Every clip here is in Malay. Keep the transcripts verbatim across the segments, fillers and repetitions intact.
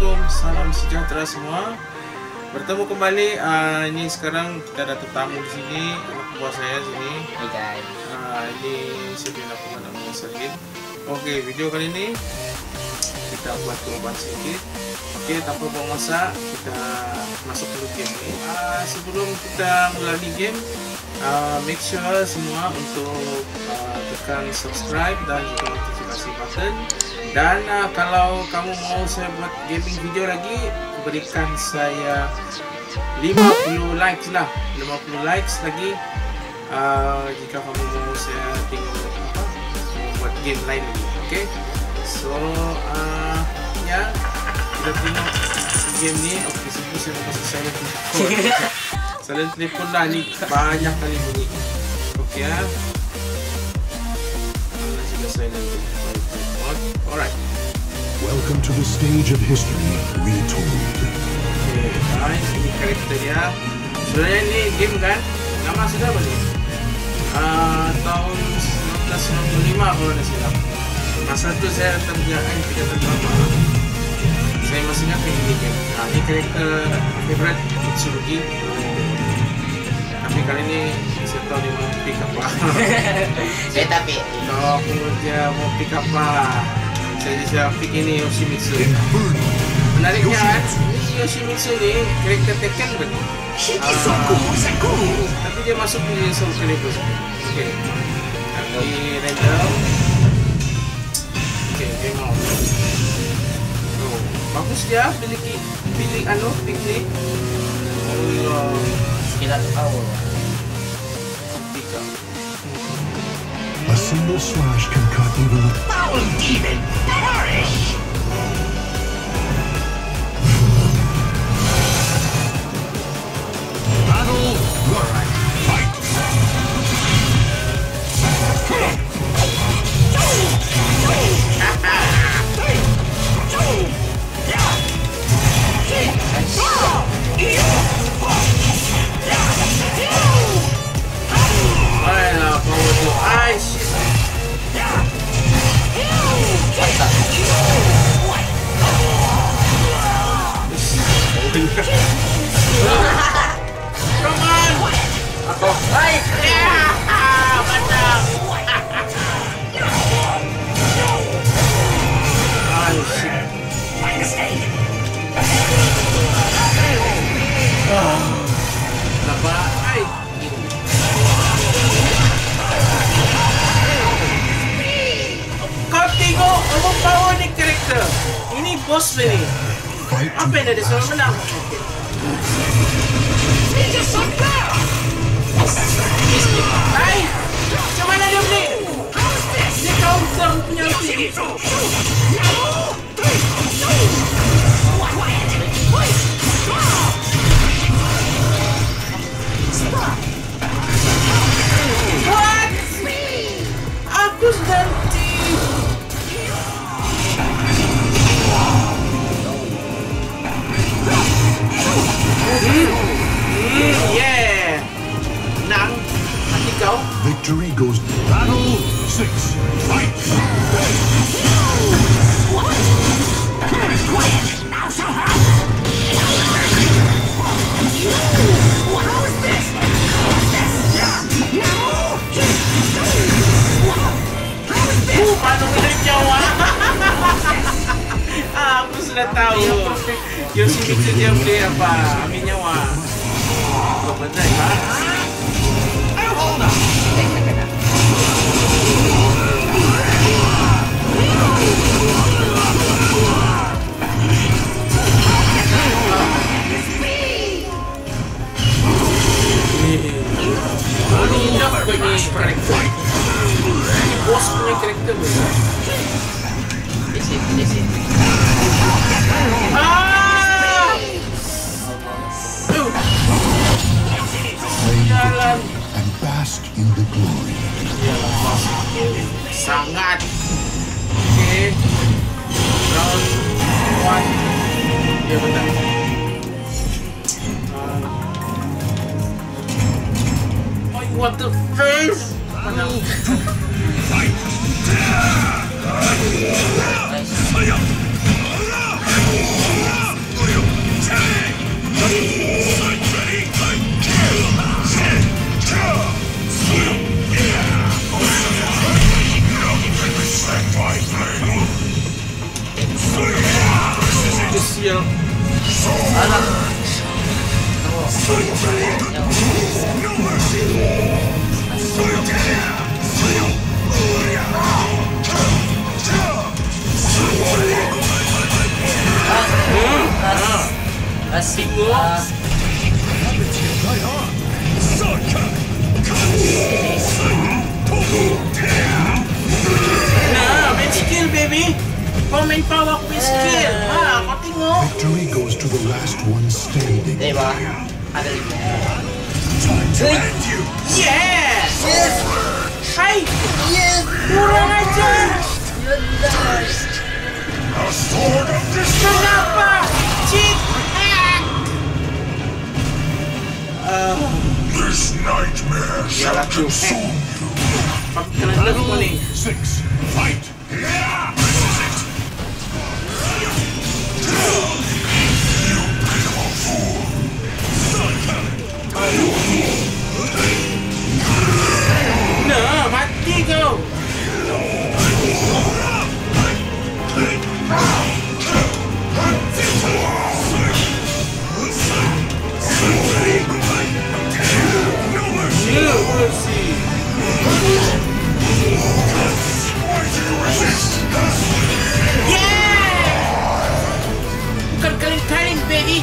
Assalamualaikum, salam sejahtera semua. Bertemu kembali. Uh, ini sekarang kita ada tetamu di sini, anak buah saya sini. Hey guys. Uh, ini saya nak nama Sergin. Oke, video kali ini kita buat perubahan sedikit. Oke, tanpa buang masa, kita masuk dulu game ini. Uh, sebelum kita mulai game, uh, make sure semua untuk uh, tekan subscribe dan juga notifikasi button. Dan uh, kalau kamu mau saya buat gaming video lagi, berikan saya lima puluh likes lah, lima puluh likes lagi. Uh, jika kamu mau saya tengok apa, mau buat game lain lagi. Oke, okay? So uh, ya kita tengok game ni. Oke, okay, sebelum saya mau kasih saya telepon, saya telepon dah ni banyak kali bunyi. Oke okay, ya. Sudah saya telepon. Alright. Welcome to the stage of history retold. Okay, guys, ini karakter dia. Sebenarnya ini game kan, lama sudah balik. Uh, tahun seribu sembilan ratus sembilan puluh lima kalau tidak silap. Masa itu saya terjadi tiga terlama. Saya masih ingat ini game. Nah, ini karakter favorite Mitsurugi. Tapi kali ini saya tahu dia mau pick up lah. Saya tapi kalau aku dia mau pick up lah. Saya bisa pick ini Yoshimitsu. Menariknya kan, Yoshimitsu ni karakter Tekken betul. Uh, tapi dia masuk di Soul Calibur. Okey. Kami random. Okey, tengok. Oh, bagus dia pilih pilih anu pick ni. Oh, kita tahu. Tiga. A single slash can cut even a Foul demon, perish! battle. Alright, fight. Ayolah, power tu. Ay, shit. Come on! Ako. Ay! Yeah! Mantap! Ay, shit. My mistake! Ah. Kenapa? Ay! Kau tengok apa power ni karakter. Ini boss ni. Fight to Apa yang ada selalu menang? Hai! Macam mana dia beli? Dia counter punya ulti. What? Aku sudah ulti. Yeah. Nang, mati kau. victory goes battle six. Fight. Now so hard! How is this? How is this? No! Uh, paano minalik nyawa? Ah, aku sudah tahu. Yoshimitsu dia beli apa? Ambil nyawa. Apa benar ya? Hold on! Kalau ni indah apa ni karakter? Ini bos punya karakter betul. Desit, desit. Ah! Uh. Claim Jalan. victory and bask in the glory. Sangat. Okay. Round one. Ya benar. Uh. Oh, what the face? Mana? Nice. shield. Anak. Asik gua. Nah, main skill baby. Kau main power main skill. Ah, kau tengok. Victory goes to the last one standing. Eh, bah. Ada lagi. Yes. Yes. Hai. Yes. Kurang ajar. Kenapa? Cheat. Ah. This nightmare shall consume you. Kena dulu semua ni. Six, fight! Yeah! This is it! You pitiful fool! Nah, mati kau. No mercy. Yeah! Bukan kaleng-kaleng, baby.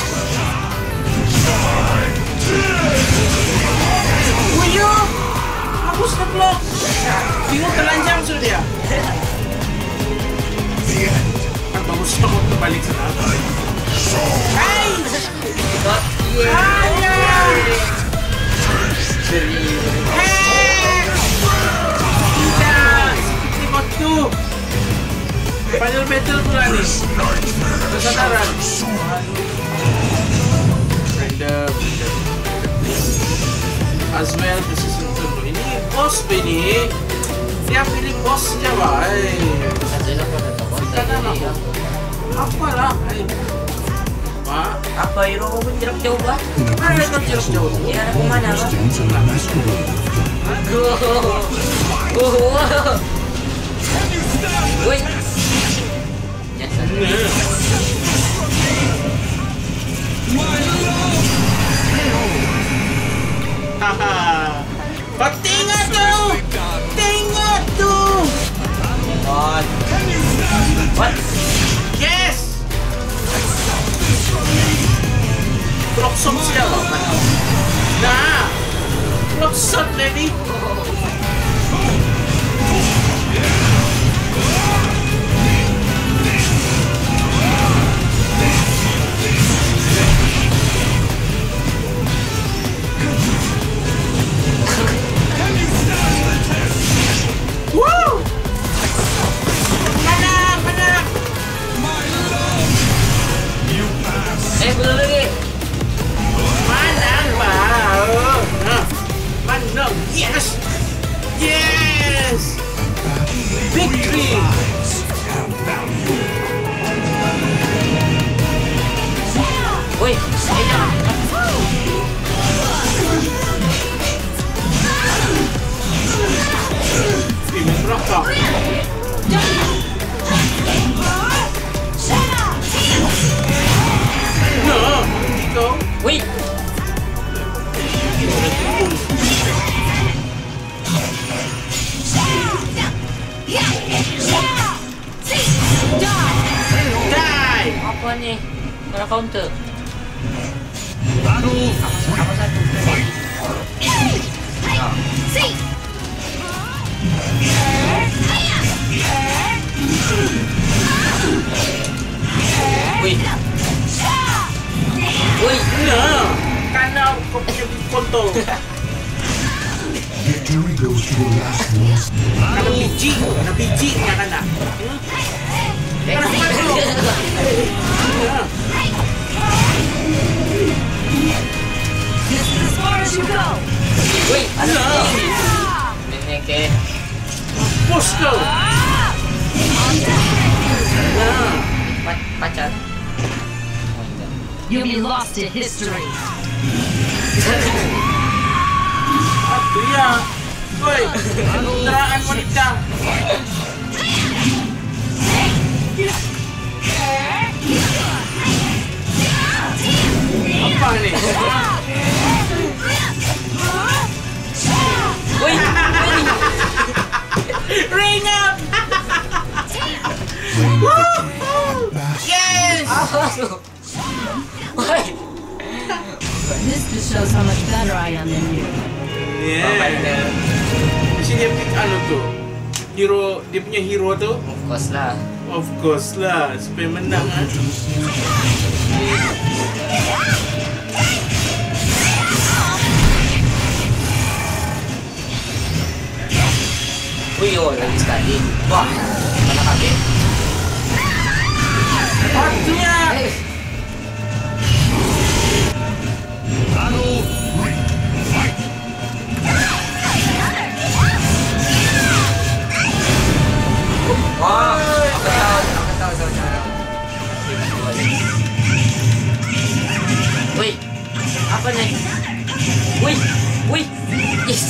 Wuyo! Hapus na block. Bingung telanjang sudah dia. Kan bagus aku kembali ke sana. Hai! Ayah! Hei! Tidak! Seperti waktu Final battle pula ni. Kesadaran. Random. Azrael precision turbo. Ini boss ini. Dia pilih boss saja, wahai. Bukan apa. Apalah, hai. Pak, apa hero pun jarak jauh bah? mana kau jarak jauh? Ya, ke mana bah? Oh, oh, woi, jangan. Haha, kau tengok tu, tengok tu. What? What? Yes. Block shot siapa? Nah, block shot baby. Woo! Mana, mana? Eh, belum lagi. Mana, Pak? Mana? Yes! Yes! Victory! Woi, eh jangan. Ini berapa? Nah, kau. Woi. Die! Apa ni? Kena counter. Aduh. Apa satu? Woi. Woi. Nah, karena kau punya kontrol. Victory goes to the last one. Karena biji, karena biji nya kena. Karena kontrol. This is as far as you go. Woi, ada Nah, ini ke. push kau. Nah, Pa- pacar. You'll be lost to history. apa ya? Woi, kendaraan wanita. Aduh. Why? This just shows how much better I am than you. Bapak Yeah. dia. Mesti dia pick anu tu. Hero, dia punya hero tu. Of course lah. Of course lah, supaya menang kan. Wih, oh, lagi sekali. Wah, mana kaki? Waktunya. Eh, wah, aku tahu, aku tahu, tahu, tahu. Wih, apa nih? Wih, wih, yes.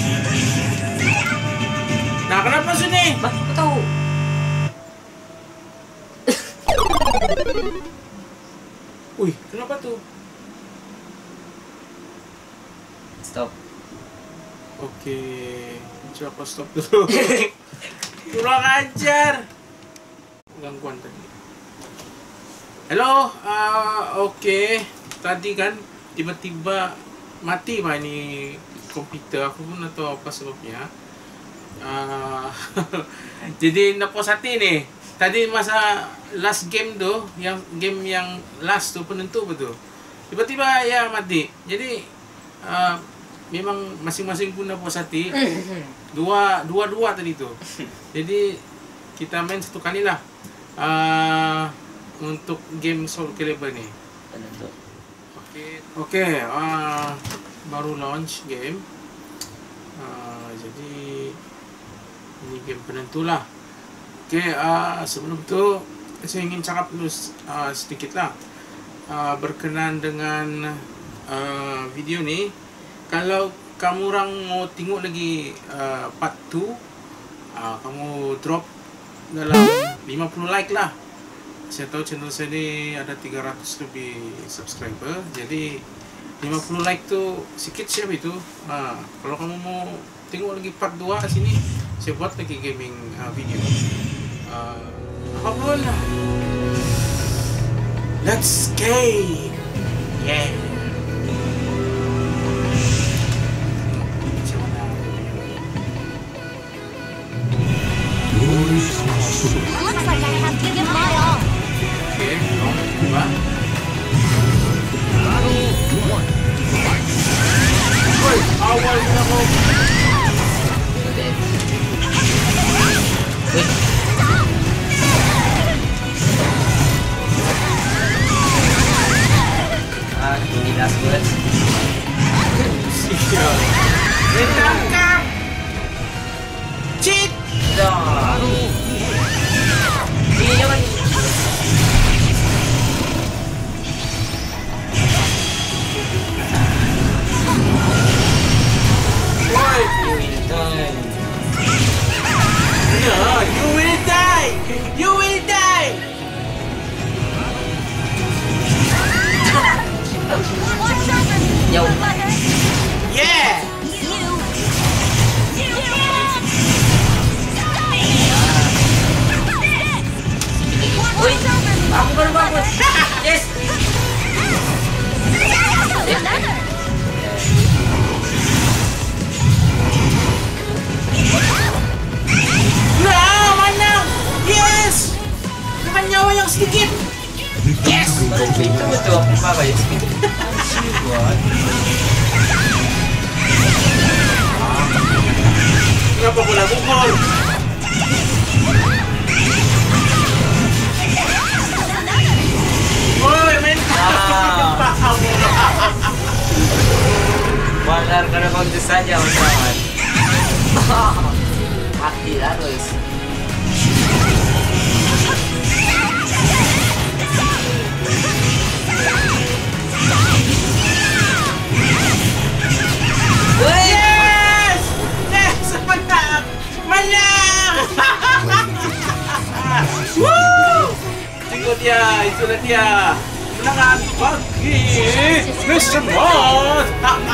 Nah, kenapa sini? Bah, aku tahu. Wih, kenapa tuh? Stop. Oke, coba stop dulu. Kurang ajar. Gangguan tadi. Halo, uh, oke. Tadi kan tiba-tiba mati mah ini komputer. Aku pun tak tahu apa sebabnya. Uh, jadi nak puas hati nih. Tadi masa last game tuh, yang game yang last tuh penentu betul. Tiba-tiba ya mati. Jadi uh, memang masing-masing pun nak puas hati. Dua dua dua tadi tuh. Jadi kita main satu kali lah uh, untuk game Soul Calibur nih. Penentu. Oke, oke. Uh, baru launch game. Uh, jadi ini game penentu lah. Oke, uh, sebelum itu saya ingin cakap dulu uh, sedikit lah uh, berkenaan dengan uh, video ni. Kalau kamu orang mau tengok lagi uh, part two, uh, kamu drop dalam lima puluh like lah. Saya tahu channel saya ni ada tiga ratus lebih subscriber, jadi lima puluh like tu sikit siap itu. Uh, kalau kamu mau tengok lagi part dua sini, saya buat lagi gaming uh, video. Uh, apapun, let's game. Yeah. Looks like I have to give my all. Oke, kamu coba. Woi, awalnya mau. Ah, ini last words. Siap. Ditangkap. Cheat. Dah. Ini jangan. Woi, You will die. no, you will die. You will die. Yo. Yeah. Woi, aku baru bangun. Yes. Nah, mana? Yes. Dengan nyawa yang sedikit. Yes. Itu betul aku apa ya? Buat. Kenapa bola pukul? Woi, main Ah. paham. Wajar karena bagus saja kawan. Mati harus. Yes! Yes! Menang! Menang! Woo! Tengok dia, itulah dia. Menangan bagi mister Mod.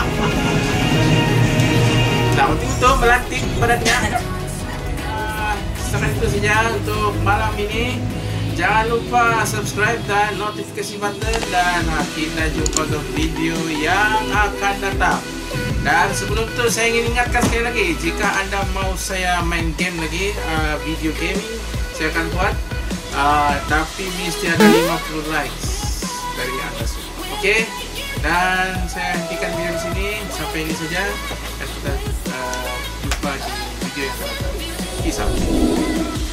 Nah, untuk itu melantik badannya. Ah, Setakat itu saja untuk malam ini. jangan lupa subscribe dan notifikasi button, dan ha, kita jumpa ke video yang akan datang. Dan sebelum tu saya ingin ingatkan sekali lagi, jika anda mau saya main game lagi, uh, video gaming, saya akan buat, uh, tapi mesti ada lima puluh likes dari anda semua. Okey, dan saya hentikan video di sini sampai ini saja, dan kita uh, jumpa di video yang akan datang. Peace out.